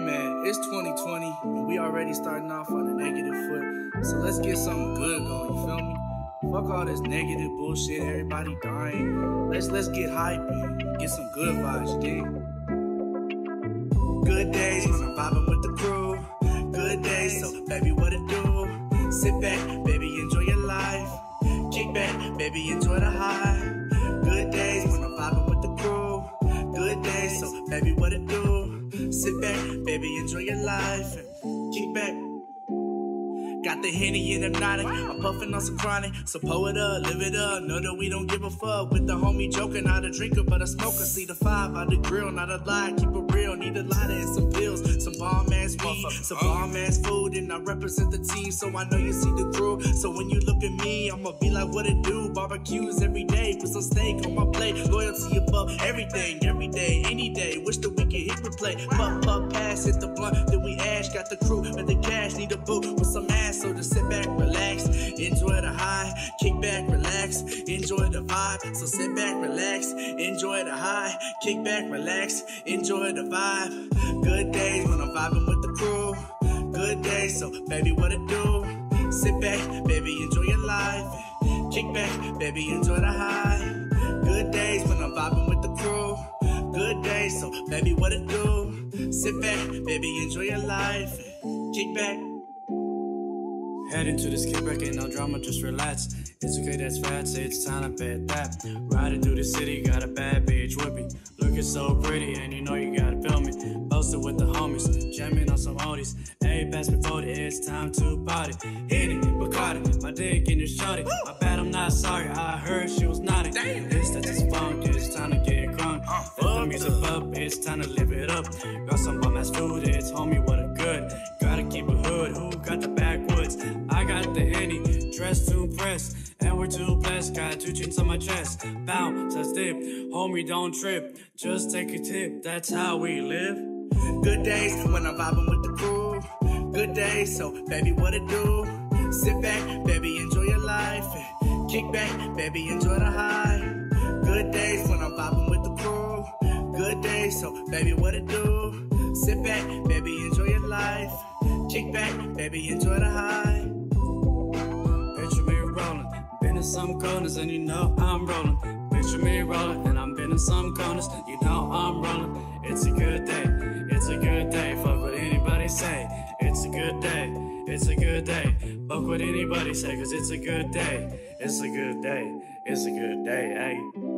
man, it's 2020 and we already starting off on a negative foot. So let's get something good going, you feel me? Fuck all this negative bullshit, everybody dying. Let's get hype and get some good vibes, you dig? Good days when I'm vibing with the crew. Good days, so baby, what it do? Sit back, baby, enjoy your life. Kick back, baby, enjoy the high. Good days when I'm vibing with the crew. Good days, so baby, what it do? Sit back, baby, enjoy your life and kick back. Got the Henny and hypnotic, I'm puffing on some chronic. So pull it up, live it up, know that we don't give a fuck. With the homie joking, not a drinker but a smoker. See the five out the grill, not a lie, keep it real. Need a lighter and some pills, some bomb-ass weed, some bomb-ass food. And I represent the team, so I know you see the crew. So when you look at me, I'ma be like, what it do? Barbecues every day, put some steak on my plate. Loyalty above everything, every day, any day. Wish that we could hit replay. Puff, pass, hit the blunt, then we ash. Got the crew and the cash, need a boot with some ass. So just sit back, relax, enjoy the high. Kick back, relax, enjoy the vibe. So sit back, relax, enjoy the high. Kick back, relax, enjoy the vibe. Good days when I'm vibing with the crew. Good days, so baby, what it do? Sit back, baby, enjoy your life. Kick back, baby, enjoy the high. Good days when I'm vibing with the crew. Good days, so baby, what it do? Sit back, baby, enjoy your life. Kick back. Head into this kickback, ain't no drama, just relax. It's okay, that's fat, say it's time to bet that. Riding through the city, got a bad bitch with me. Looking so pretty, and you know you gotta feel me. Posted with the homies, jamming on some oldies. Hey, pass me 40, it's time to party. Henny, Bacardi, my dick in your shorty. My bad, I'm not sorry, I heard she was naughty. It's that this funk, it's time to get crunk. Let the music up, it's time to live it up. Got some bum-ass food, it's homie, what a good. Gotta keep it hood, who got the backwoods? I got the Henny, dressed to impress. And we're too blessed, got 2 chins on my chest. Bounce, let's dip, homie, don't trip. Just take a tip, that's how we live. Good days when I'm vibing with the crew. Good days, so baby, what it do? Sit back, baby, enjoy your life. And kick back, baby, enjoy the high. Good days when I'm vibing with the crew. Good days, so baby, what it do? Sit back, baby, enjoy your life. Kick back, baby, enjoy the high. Picture me rolling, been in some corners and you know I'm rolling. Picture me rolling and I'm been in some corners, you know I'm rolling. It's a good day, it's a good day, fuck what anybody say. It's a good day, it's a good day, fuck what anybody say, cause it's a good day, it's a good day, it's a good day, hey.